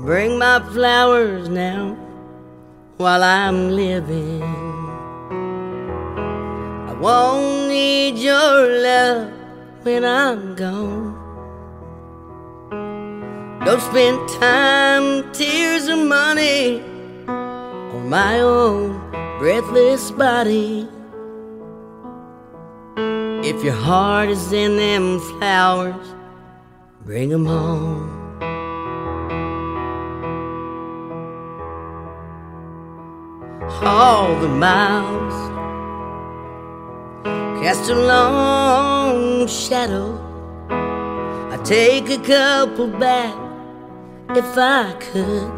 Bring my flowers now while I'm living. I won't need your love when I'm gone. Don't spend time, tears, or money on my own breathless body. If your heart is in them flowers, bring them home. All the miles cast a long shadow. I'd take a couple back if I could.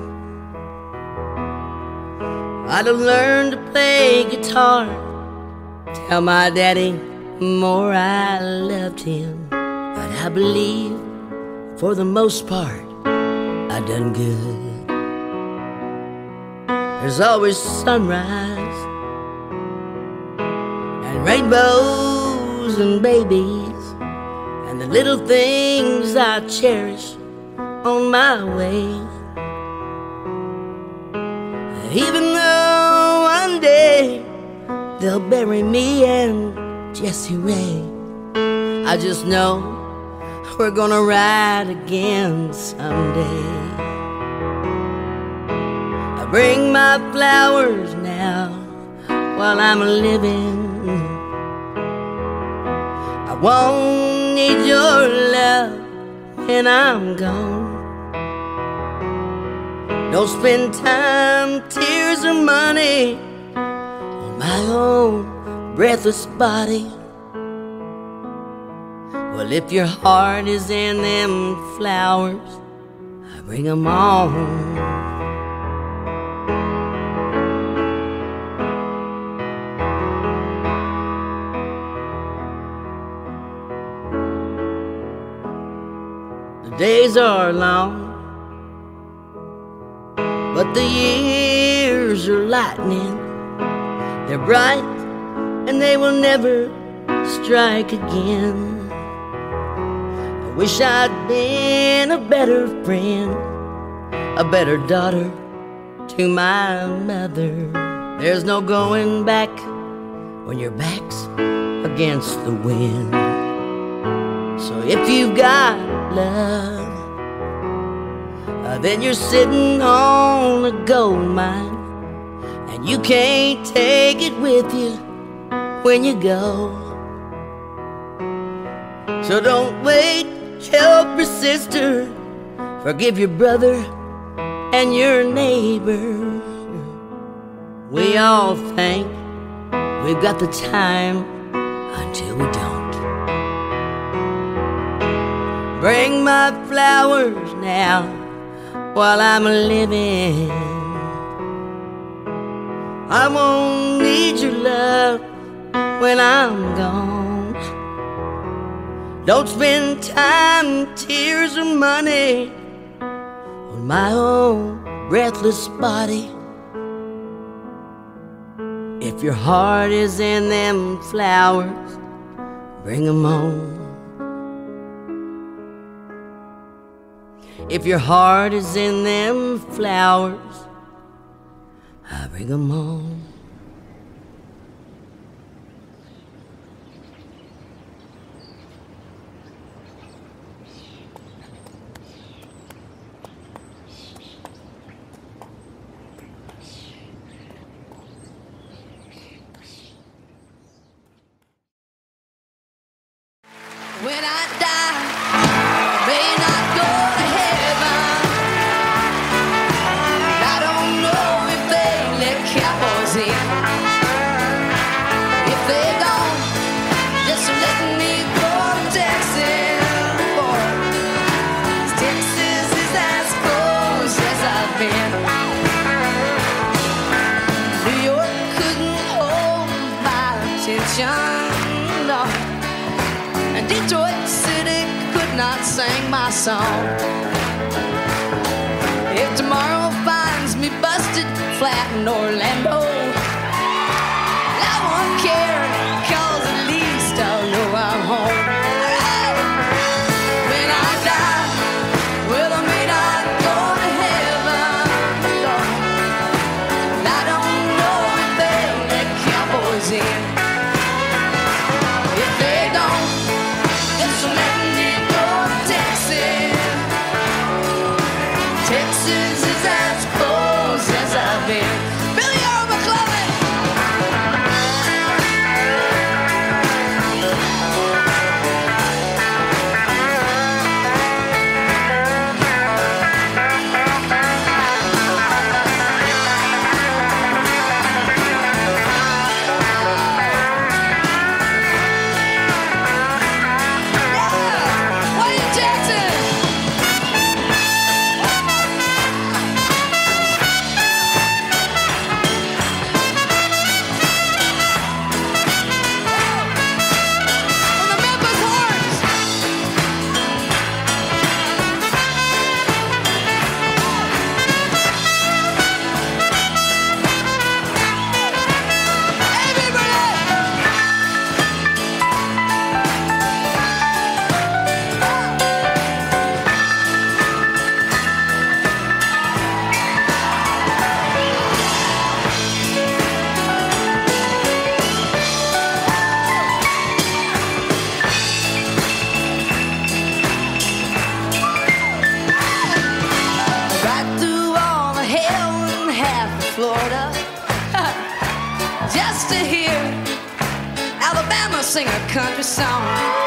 I'd have learned to play guitar, tell my daddy more I loved him. But I believe for the most part I done good. There's always sunrise and rainbows and babies and the little things I cherish on my way. Even though one day they'll bury me and Jessie Ray, I just know we're gonna ride again someday. I bring my flowers now while I'm living. I won't need your love when I'm gone. Don't spend time, tears, or money on my own breathless body. Well, if your heart is in them flowers, I bring them on. The days are long, but the years are lightning. They're bright and they will never strike again. I wish I'd been a better friend, a better daughter to my mother. There's no going back when your back's against the wind. So if you've got love, then you're sitting on a gold mine, and you can't take it with you when you go. So don't wait, help your sister, forgive your brother and your neighbor. We all think we've got the time until we don't. Bring my flowers now while I'm living. I won't need your love when I'm gone. Don't spend time, tears, or money on my own breathless body. If your heart is in them flowers, bring them home. If your heart is in them flowers, I bring them home. When I die, I may not go to heaven. I don't know if they let cowboys in. If they don't, just let me go to Texas, boy. Texas is as close as I've been. New York couldn't hold my attention, no. And Detroit City could not sing my song. If tomorrow finds me busted flat in Orlando, I won't care, 'cause at least I'll know I'm home. When I die, well, I may not go to heaven. Texas is as close as I've been. Billy Earl McClellan. Just to hear Alabama sing a country song.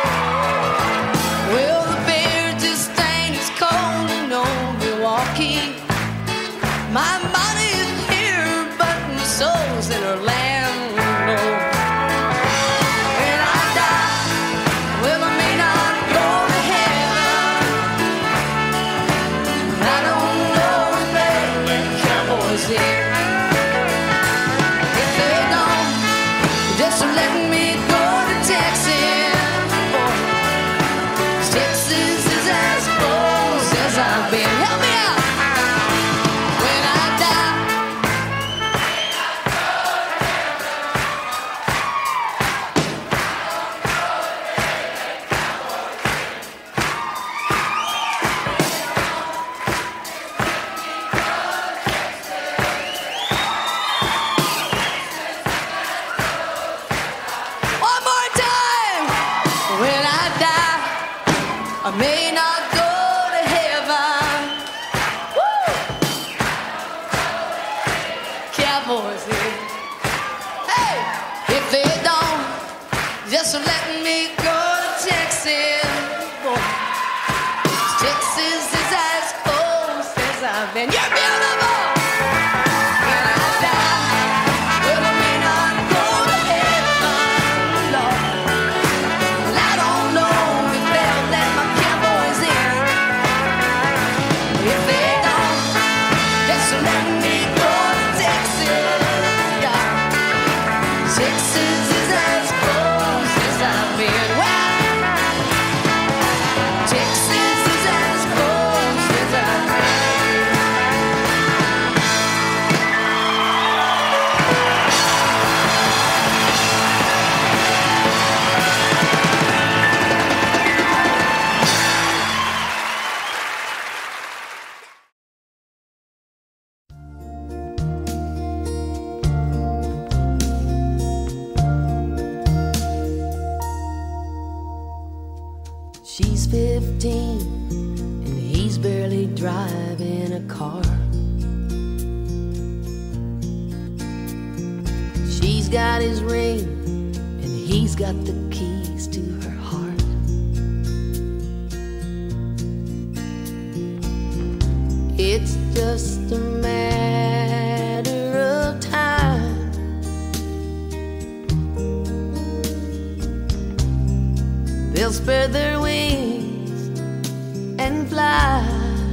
Well, the beer just ain't as cold in old Milwaukee. My money is here, but my soul's in Orlando. When I die, well, I may not go to heaven. I don't know if they cowboys here. So let me go to Texas. Texas is as close as I've been. Help me out. When I die, I may not go to heaven. Woo! Cowboys here. Hey, if they don't, just let me go to Texas. Boy, Texas is as close as I've been. You're beautiful. When I die, well, I may not go to heaven, Lord. Well, I don't know if they'll let my cowboys in. If they don't, just let me go to Texas. Yeah. Texas is as close as I've been. Well, Texas is as close as I've been. She's 15 and he's barely driving a car. She's got his ring and he's got the keys to her heart. It's just a matter of time. They'll spread their wings and fly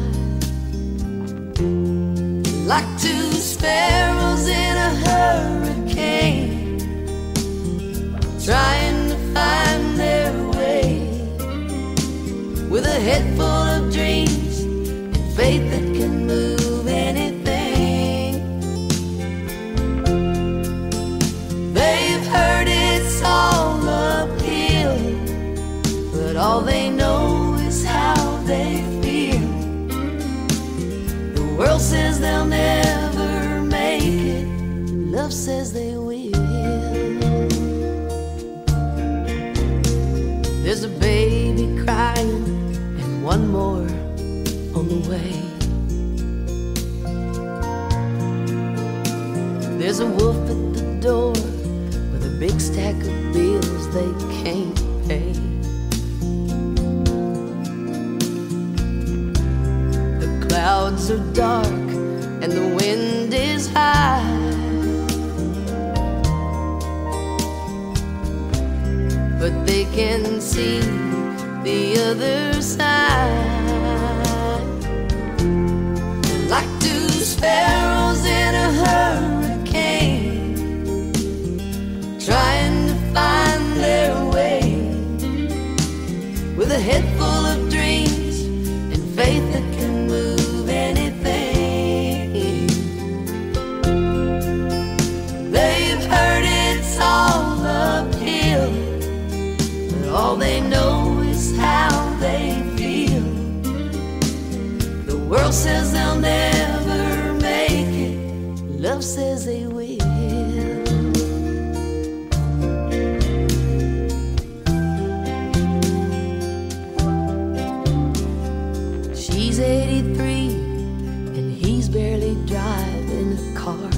like two sparrows in a hurricane, trying to find their way with a head full of dreams and faith that can move anything. They've heard it's all uphill, but all they know is how they feel. The world says they'll never make it, love says they will. There's a baby crying and one more on the way. There's a wolf at the door with a big stack of bills they can't pay. The clouds are dark and the wind is high. But they can see the other side. Like two sparrows in a hurricane, trying to find their way, with a head full of dreams and faith that can move anything. They've heard it's all uphill, all they know is how they feel. The world says they'll never make it, love says they will. She's 83 and he's barely driving a car.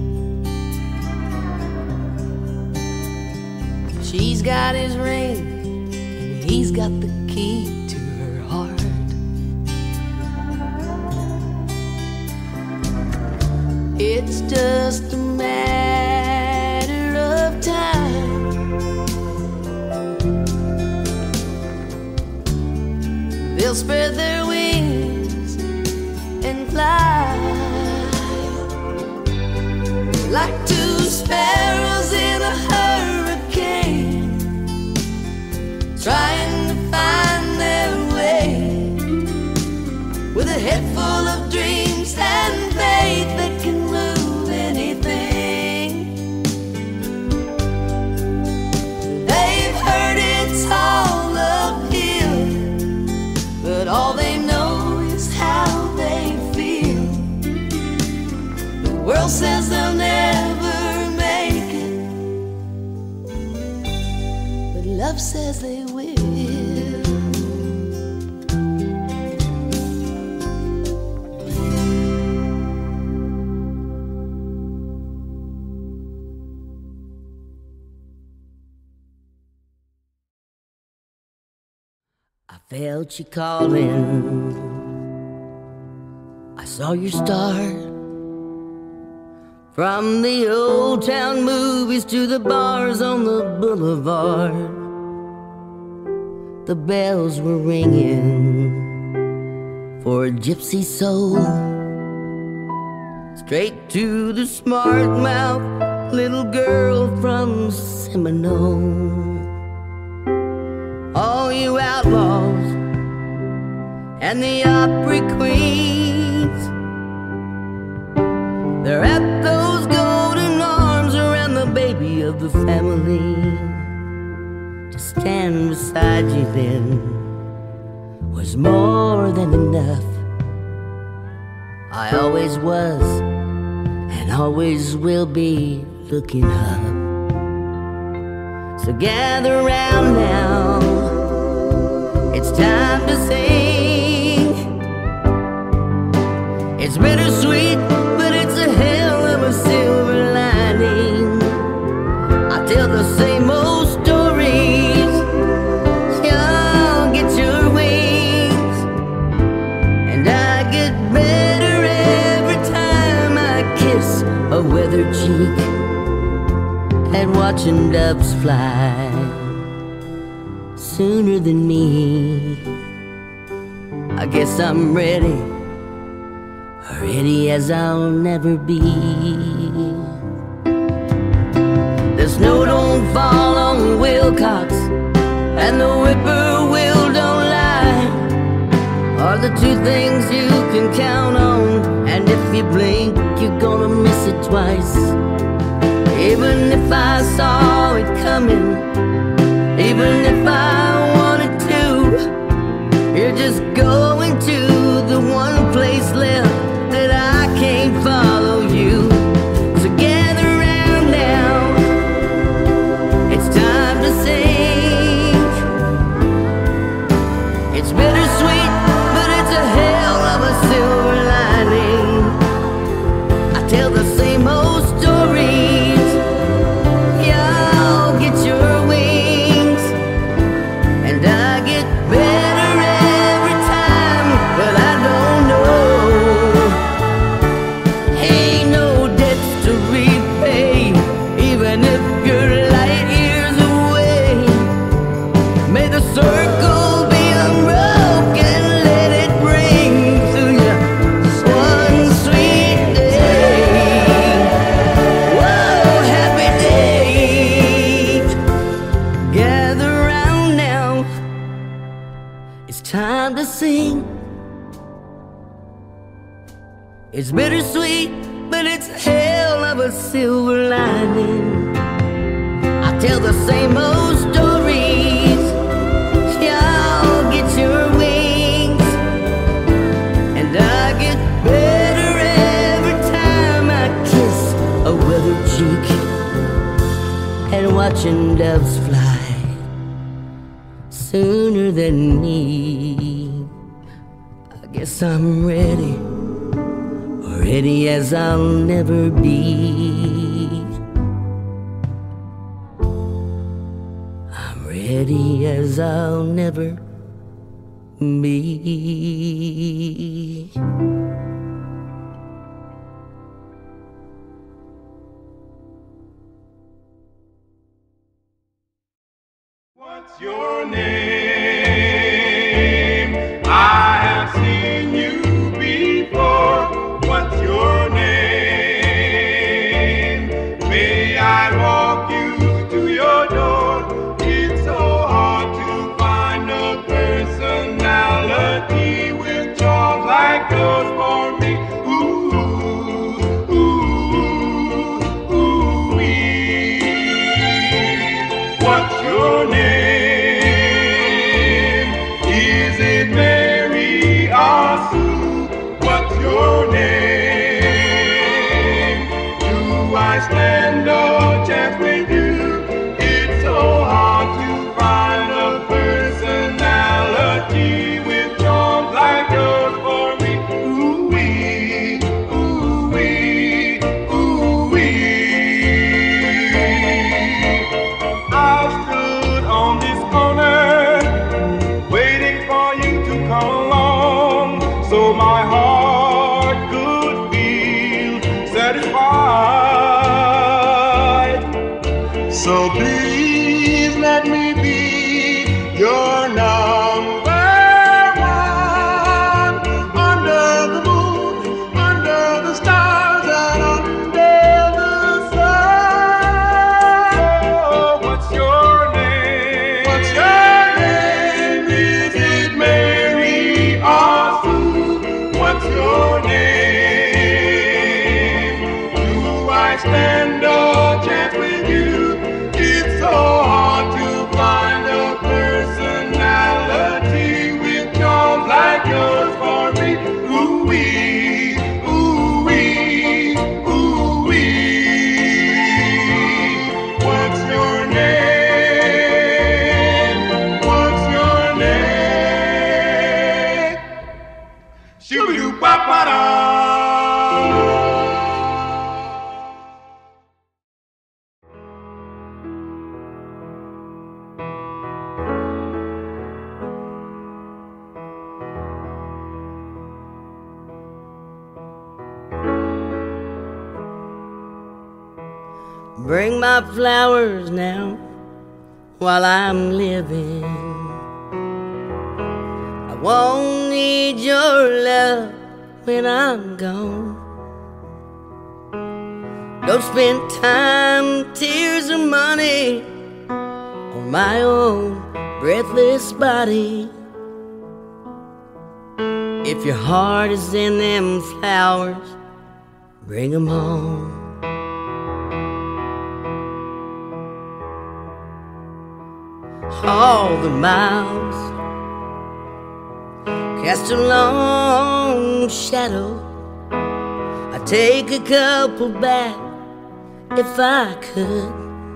She's got his ring, he's got the key to her heart. It's just a matter of time. They'll spread their wings and fly like two sparrows in a hurricane, trying to find their way, with a head full of dreams and faith that can move anything. They've heard it's all uphill, but all they know is how they feel. The world says they'll never make it, but love says they will. I felt you calling, I saw your star. From the old town movies to the bars on the boulevard, the bells were ringing for a gypsy soul, straight to the smart mouth little girl from Seminole. All you outlaws and the Opry queens, they're at those golden arms around the baby of the family. To stand beside you then was more than enough. I always was and always will be looking up. So gather round now, it's time to sing. It's bittersweet, but it's a hell of a silver lining. I tell the same old stories, y'all get your wings, and I get better every time I kiss a weathered cheek and watching doves fly sooner than me. I guess I'm ready, ready as I'll never be. The snow don't fall on Wilcox and the whippoorwill don't lie, are the two things you can count on, and if you blink you're gonna miss it twice. Even if I saw it coming, even if I wanted to, you're just going to the one place left that I can't follow you. So gather round now, it's time to sing. It's bittersweet, but it's a hell of a silver lining. I tell the same old story, It's bittersweet, but it's a hell of a silver lining. I tell the same old stories. Y'all get your wings, and I get better every time I kiss a weathered cheek and watching doves fly sooner than me. I guess I'm ready, ready as I'll never be. I'm ready as I'll never be. What's your name? I have seen you before. What's your name? May I walk you to your door? It's so hard to find a personality with charms like yours for me. Ooh, ooh, ooh, wee. What's your name? Is it Mary or Sue? What's your name? Do I stand a chance with you? It's so hard to find a personality with charms like yours for me. Ooh-wee, ooh-wee, ooh-wee. I've stood on this corner waiting for you to come along, so my heart could feel satisfied. So please let me be your number one. Under the moon, under the stars, and under the sun. Oh, what's your name? What's your name? Is it Mary or Sue? What's your name? Do I stand a chance with you? It's so hard to find a personality with charms like yours for me. Ooh-wee, ooh-wee, ooh-wee. What's your name? What's your name? Shoo-doo-ba-ba-da. Bring my flowers now while I'm living. I won't need your love when I'm gone. Don't spend time, tears, or money on my own breathless body. If your heart is in them flowers, bring them home. All the miles cast a long shadow. I'd take a couple back if I could.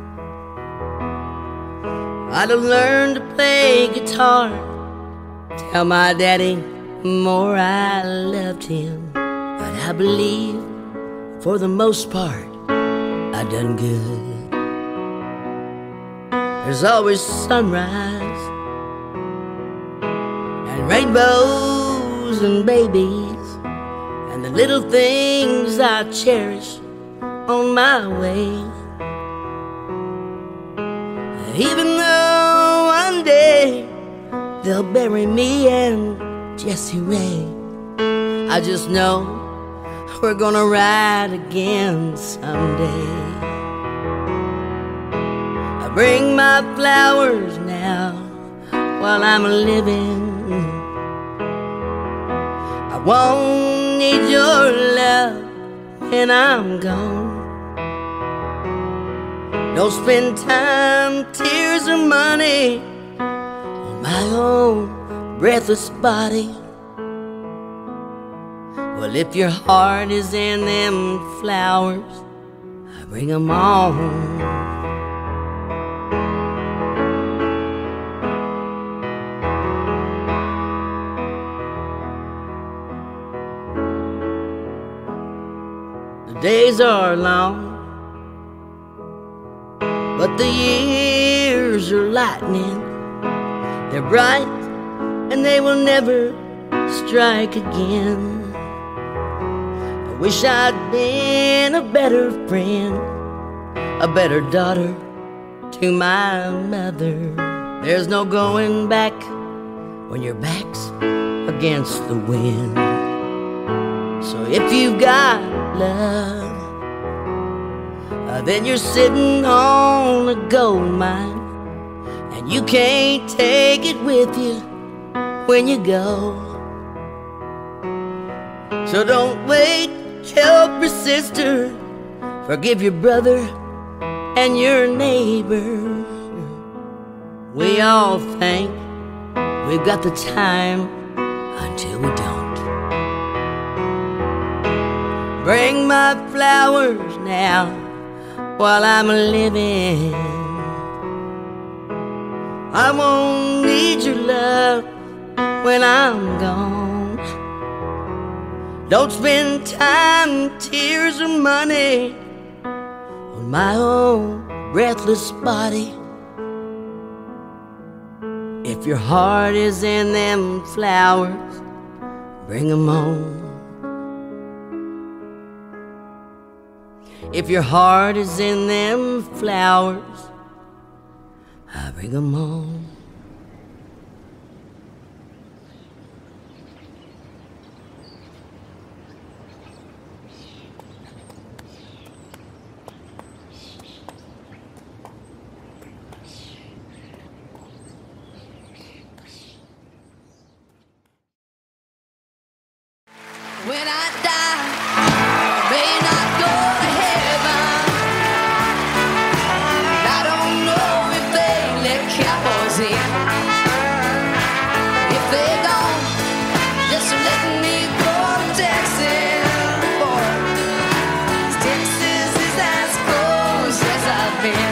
I'd have learned to play guitar, tell my daddy more I loved him. But I believe for the most part I done good. There's always sunrise and rainbows and babies and the little things I cherish on my way. Even though one day they'll bury me and Jessie Ray, I just know we're gonna ride again someday. I bring my flowers now while I'm living. I won't need your love when I'm gone. Don't spend time, tears, or money on my own breathless body. Well, if your heart is in them flowers, I bring 'em on. The days are long, but the years are lightning. They're bright and they will never strike again. I wish I'd been a better friend, a better daughter to my mother. There's no going back when your back's against the wind. So if you've got love, then you're sitting on a gold mine, and you can't take it with you when you go. So don't wait, help your sister, forgive your brother and your neighbor. We all think we've got the time until we don't. Bring my flowers now while I'm living. I won't need your love when I'm gone. Don't spend time, tears, or money on my own breathless body. If your heart is in them flowers, bring 'em on. If your heart is in them flowers, I bring 'em on. When I die, I may not go to heaven. I don't know if they let cowboys in. If they don't, just let me go to Texas, boy. Texas is as close as I've been.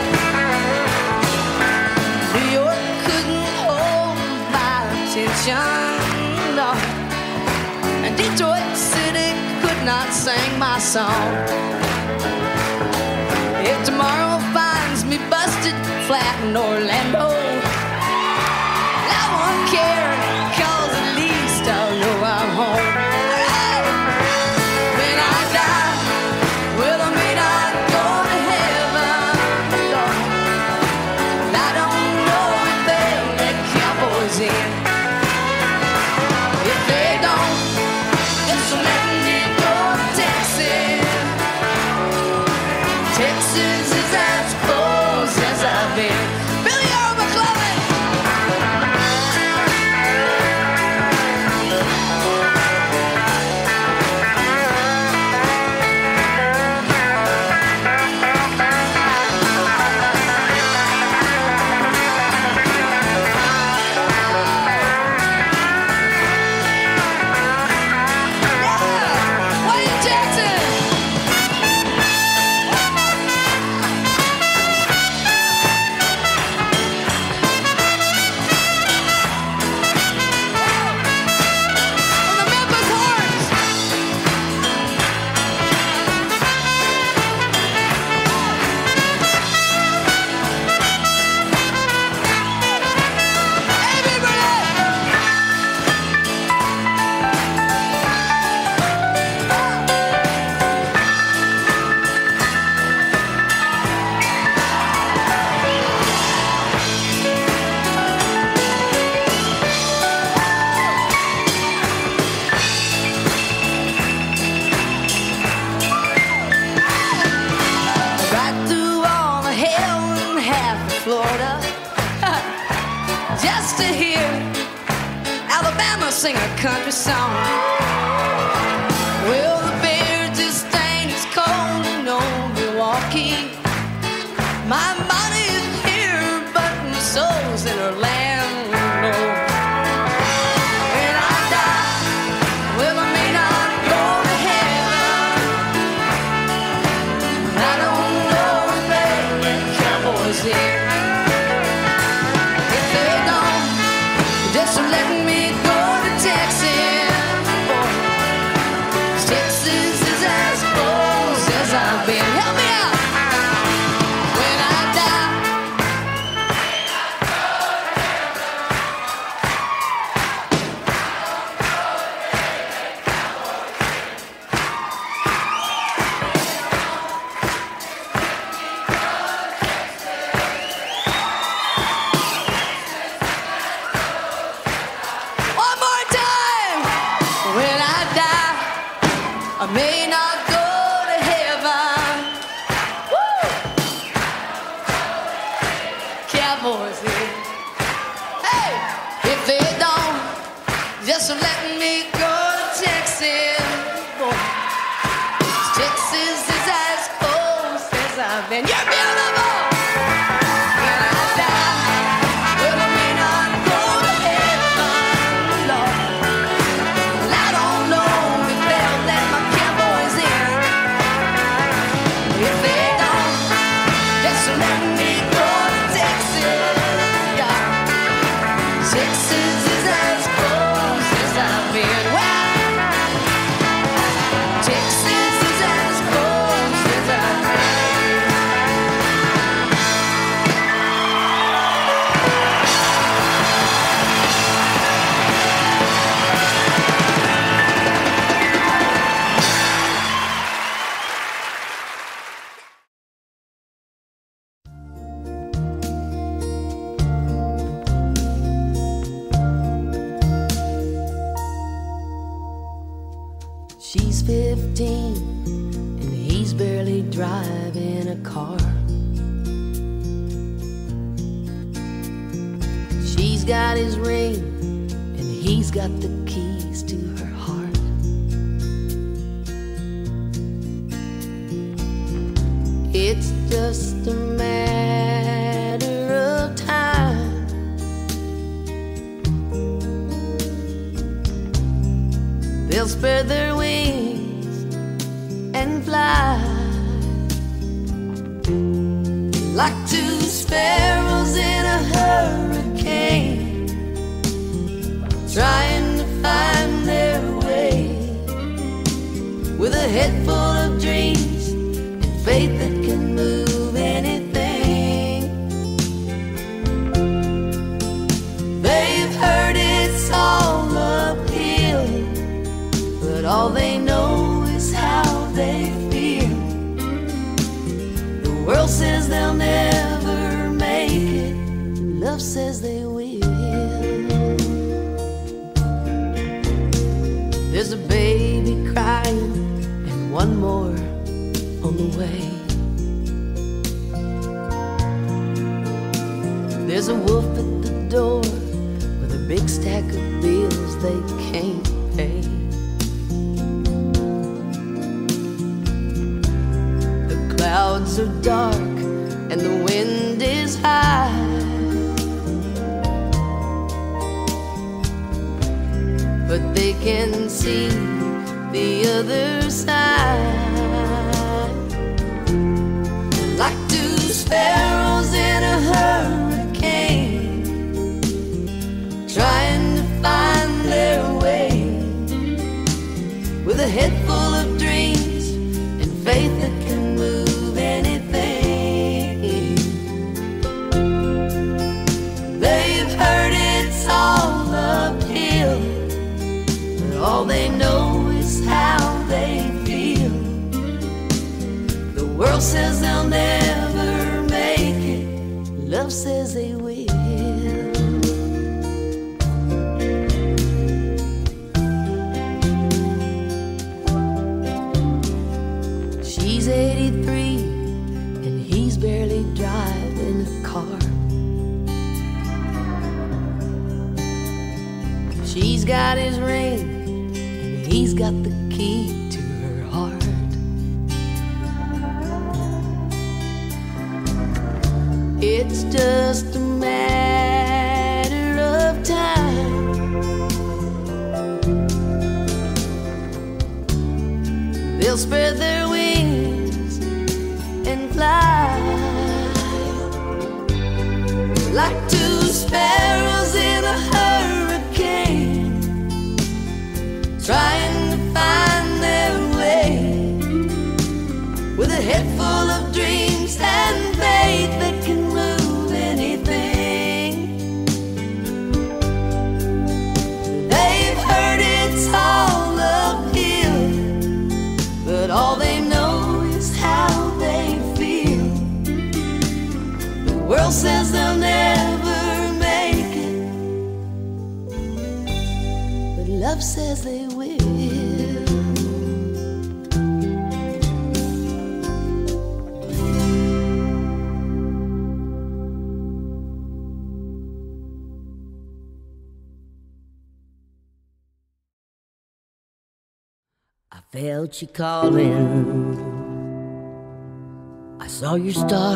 New York couldn't hold my attention, no. And Detroit City could not sing my song. If tomorrow finds me busted flat in Orlando, I won't care, 'cause at least I'll know I'm home. Alright. When I die, well, I may not go to heaven, no. I don't know if they let cowboys in. If they don't, just let me go to Texas. Texas is as close as I've been. Billy Earl McClellan. Yeah, Wayne Jackson. And the Memphis Horns. Right through all the hell and half of Florida, just to hear Alabama sing a country song. may not go to heaven. Woo! Cowboys here. Hey, if they don't, just let me go to Texas. Boy, Texas is as close as I've been. You're beautiful. When I die, well, I may not go to heaven, Lord. Well, I don't know if they'll let my cowboys in. If they don't, just let me go to Texas. Yeah. Texas is as close as I've been. Well, Texas is as close as I've been. She's 15 and he's barely driving a car. She's got his ring and he's got the keys to her heart. It's just a matter of time. They'll spread their wings and fly like two sparrows in a hurricane, trying to find their way with a head full of dreams and faith that can move anything. They've heard it's all uphill, but all they know is how they feel. The world says they'll never make it, love says they will. There's a baby crying and one more on the way. There's a wolf at the door with a big stack of bills they can't pay. The clouds are dark and the wind is high, but they can see the other side. Like two sparrows in a hurricane, trying to find their way with a head full of dreams and faith that can move anything. They've heard it's all uphill, but all they know is how they feel. The world says they'll never make it, love says they will. She's 83 and he's barely driving a car. She's got his ring and he's got the key to her heart. It's just a matter of time. They'll spread their wings and fly like two sparrows in a hurricane, trying to find their way with a head full of dreams and faith that can move anything. They've heard it's all uphill, but all they know is how they feel. The world says they'll never make it, but love says they will. felt you calling. I saw your star.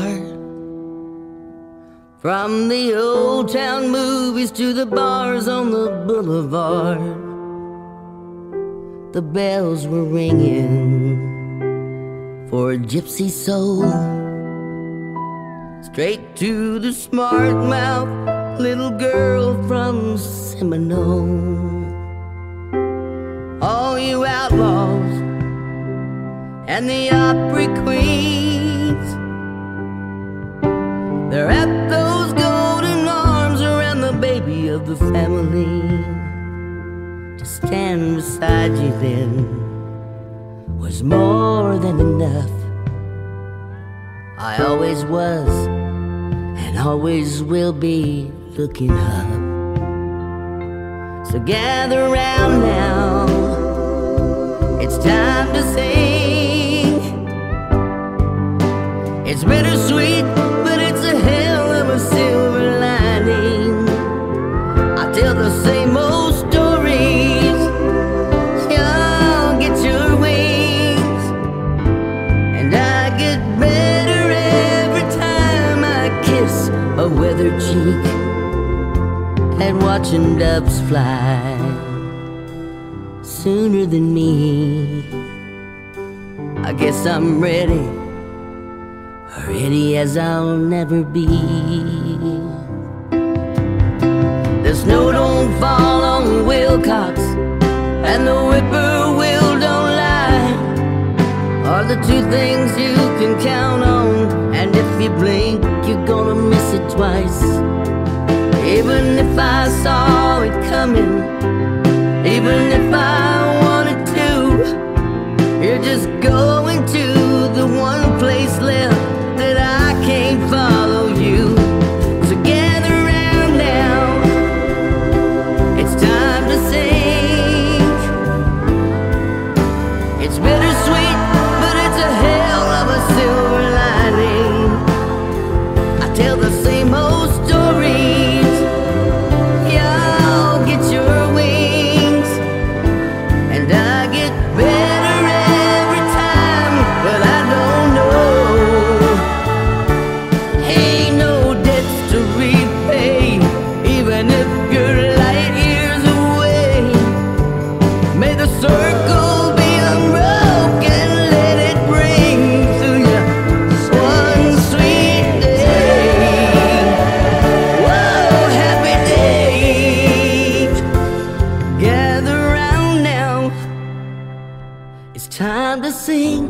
From the old town movies to the bars on the boulevard, the bells were ringing for a gypsy soul. Straight to the smart mouth little girl from Seminole. All you outlaws and the Opry queens, they're at those golden arms around the baby of the family. To stand beside you then was more than enough. I always was and always will be looking up. So gather round now, it's time to sing. It's bittersweet, but it's a hell of a silver lining. I tell the same old stories, y'all get your wings, and I get better every time I kiss a weathered cheek and watching doves fly sooner than me. I guess I'm ready, ready as I'll never be. The snow don't fall on Wilcox and the whippoorwill don't lie, are the two things you can count on, and if you blink you're gonna miss it twice. Even if I saw it coming, even if I wanted to, you're just going to the one place left that I can't follow you. So gather round now, it's time to sing. It's bittersweet, but it's a hell of a silver lining. I tell the same old stories, y'all get your wings, and I get better every time, but I don't know. Ain't no debts to repay, even if you're light years away. May the circle be unbroken, let it bring to you one sweet day. Whoa, happy day. Gather round now, it's time to sing.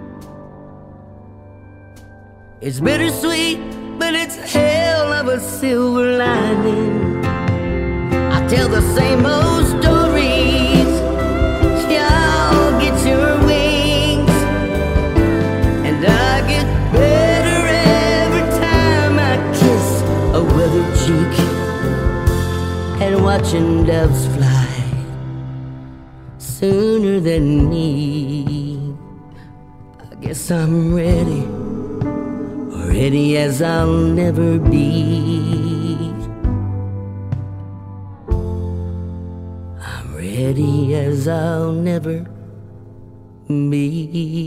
It's bittersweet, but it's a hell of a silver lining. I tell the same old stories, y'all get your wings, and I get better every time I kiss a weathered cheek and watching doves fly sooner than me. I guess I'm ready, ready as I'll never be. I'm ready as I'll never be.